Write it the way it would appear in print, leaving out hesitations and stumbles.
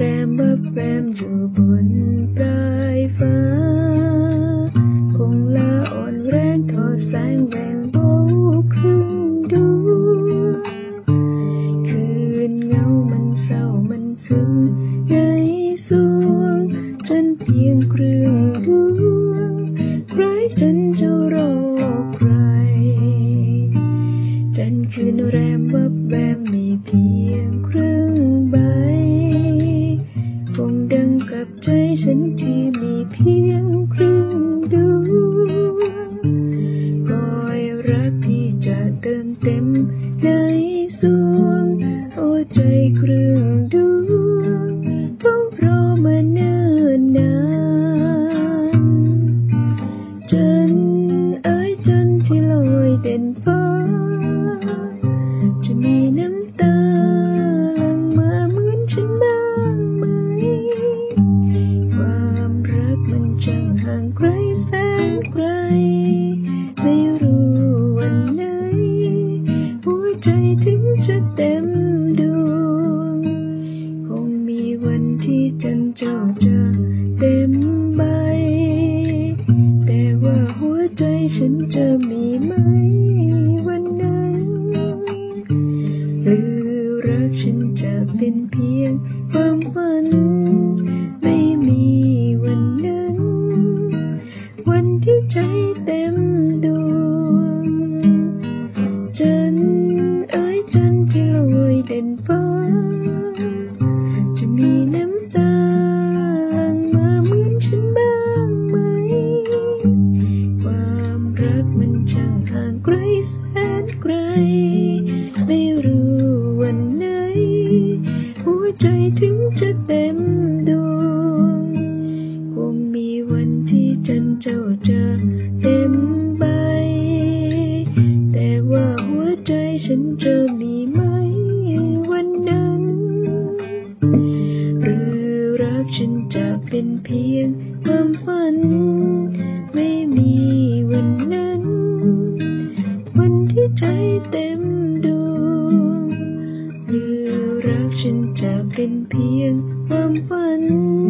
มวับแวมอยู่บนปลายฟ้าคงลาอ่อนแรงทอดแสงแบ่งเบาครึ่งดวงคืนเงามันเศร้ามันซึมในสวงจันเพียงครึ่งดวงใครจันจะรอใครจันคืนแรมวับแวมมีเพียงครึ่งใบคงดังกับใจฉันที่มีเพียงครึ่งดวงคอยรักที่จะเติมเต็มในสวงโอ้ใจครึ่งดวงเฝ้ารอมาเนิ่นนานจันเอ๋ยจันที่ลอยเด่นฟ้าจะมีน้ำตาหลั่งมาเหมือนฉันบ้างไหมความรักมันช่างห่างไกลแสนไกลไม่รู้วันไหนหัวใจถึงจะเต็มดวงคงมีวันที่จันเจ้าจะเต็มใบแต่ว่าหัวใจฉันจะมีไหมวันนั้นหรือรักฉันจะเป็นเพียงความฝันไม่มีวันนั้นวันที่ใจเต็มดวงจันเอ๋ยจันที่ลอยเด่นฟ้าจะมีน้ำตาหลั่งมาเหมือนฉันบ้างไหมความรักมันช่างห่างไกลแสนไกลไม่รู้วันไหนหัวใจถึงจะเต็มดวงคงมีวันที่จันเจ้าจะเต็มใบแต่ว่าหัวใจฉันจะมีไหมวันนั้นหรือรักฉันจะเป็นเพียงความฝันไม่มีวันนั้นวันที่ใจเต็มดวงหรือรักฉันจะเป็นเพียงความฝัน